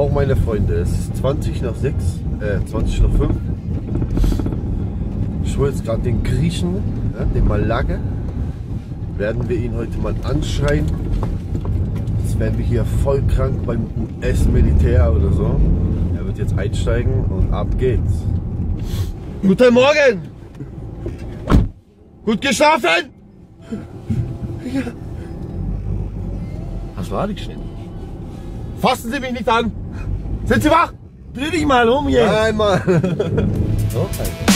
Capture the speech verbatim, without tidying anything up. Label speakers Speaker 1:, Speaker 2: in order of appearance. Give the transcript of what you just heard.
Speaker 1: Morgen, meine Freunde. Es ist zwanzig nach sechs, äh, zwanzig nach fünf. Ich hole jetzt gerade den Griechen, ja, den Malage. Werden wir ihn heute mal anschreien. Jetzt werden wir hier voll krank beim U S-Militär oder so. Er wird jetzt einsteigen und ab geht's. Guten Morgen! Gut geschlafen? Ja. Hast du Haare geschnitten? Fassen Sie mich nicht an! Sind Sie wach? Dreh dich mal um hier! Einmal! So,